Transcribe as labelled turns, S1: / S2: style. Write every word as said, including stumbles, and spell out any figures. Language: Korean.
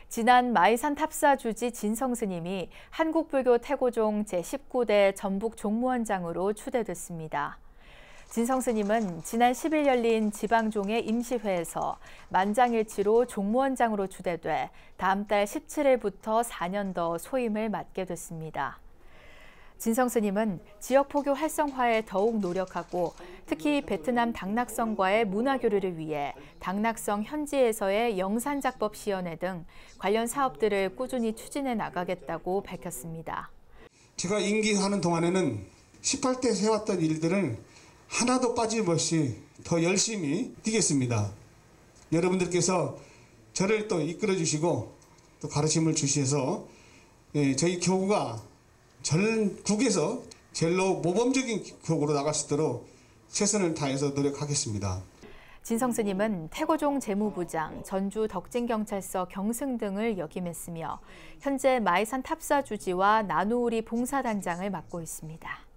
S1: 지난 마이산 탑사 주지 진성 스님이 한국불교 태고종 제십구 대 전북 종무원장으로 추대됐습니다. 진성 스님은 지난 십 일 열린 지방종의 임시회에서 만장일치로 종무원장으로 추대돼 다음 달 십칠 일부터 사 년 더 소임을 맡게 됐습니다. 진성 스님은 지역 포교 활성화에 더욱 노력하고 특히 베트남 당락성과의 문화교류를 위해 당락성 현지에서의 영산작법 시연회 등 관련 사업들을 꾸준히 추진해 나가겠다고 밝혔습니다.
S2: 제가 임기하는 동안에는 십팔 대 해왔던 일들을 하나도 빠짐없이 더 열심히 뛰겠습니다. 여러분들께서 저를 또 이끌어 주시고 또 가르침을 주셔서 저희 교구가 전국에서 제일로 모범적인 교구로 나갈 수 있도록 최선을 다해서 노력하겠습니다.
S1: 진성 스님은 태고종 재무부장, 전주 덕진경찰서 경승 등을 역임했으며 현재 마이산 탑사 주지와 나누우리 봉사단장을 맡고 있습니다.